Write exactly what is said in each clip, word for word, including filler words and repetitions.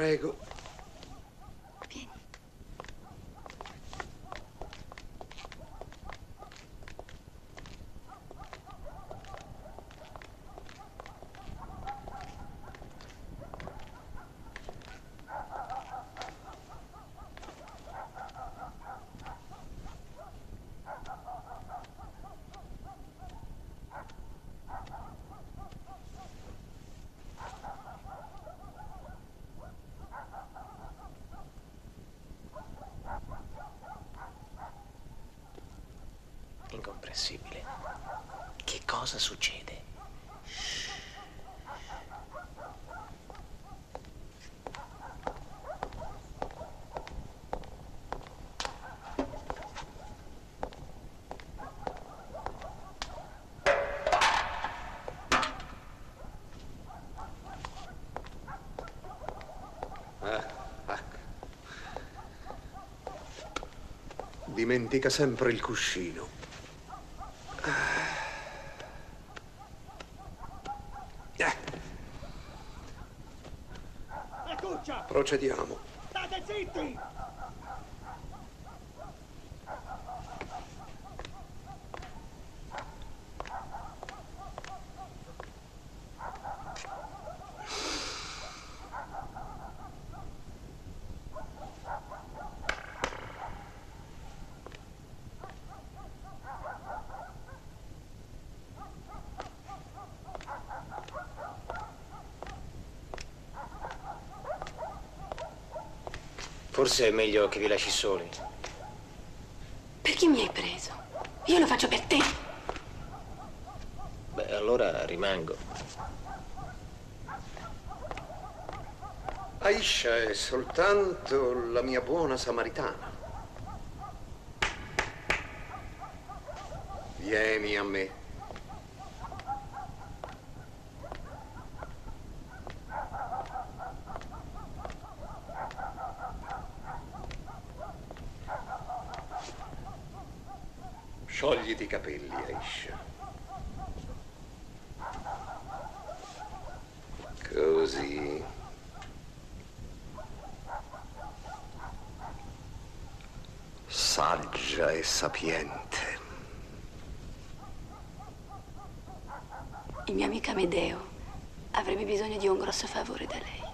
Prego. Vieni. Incomprensibile. Che cosa succede? Ah, ah. Dimentica sempre il cuscino. Procediamo. State zitti! Forse è meglio che vi lasci soli. Perché mi hai preso? Io lo faccio per te. Beh, allora rimango. Aisha è soltanto la mia buona samaritana. Vieni a me. Sciogliti i capelli, Aisha. Così. Saggia e sapiente. Il mio amico Amedeo avrebbe bisogno di un grosso favore da lei.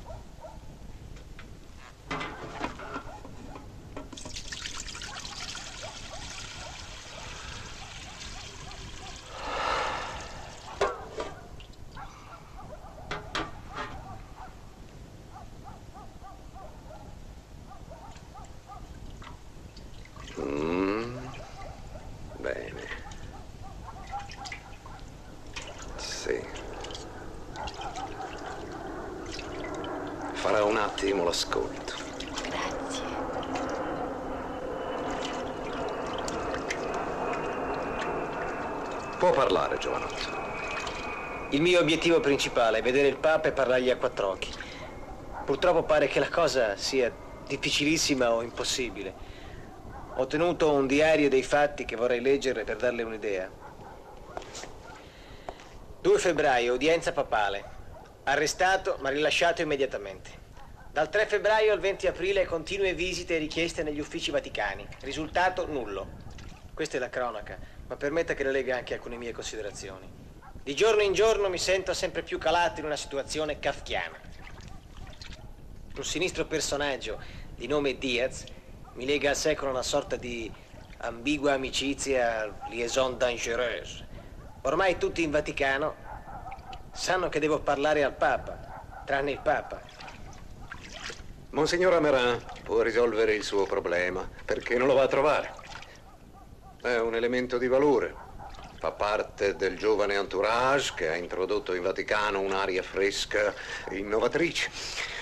Mm, bene. Sì. Farà un attimo l'ascolto. Grazie. Può parlare, giovanotto. Il mio obiettivo principale è vedere il Papa e parlargli a quattro occhi. Purtroppo pare che la cosa sia difficilissima o impossibile. Ho tenuto un diario dei fatti che vorrei leggere per darle un'idea. due febbraio, udienza papale. Arrestato ma rilasciato immediatamente. Dal tre febbraio al venti aprile continue visite e richieste negli uffici vaticani. Risultato nullo. Questa è la cronaca, ma permetta che le legga anche alcune mie considerazioni. Di giorno in giorno mi sento sempre più calato in una situazione kafkiana. Un sinistro personaggio di nome Diaz mi lega al secolo una sorta di ambigua amicizia, liaison dangereuse. Ormai tutti in Vaticano sanno che devo parlare al Papa, tranne il Papa. Monsignor Amerin può risolvere il suo problema, perché non lo va a trovare. È un elemento di valore. Fa parte del giovane entourage che ha introdotto in Vaticano un'aria fresca e innovatrice.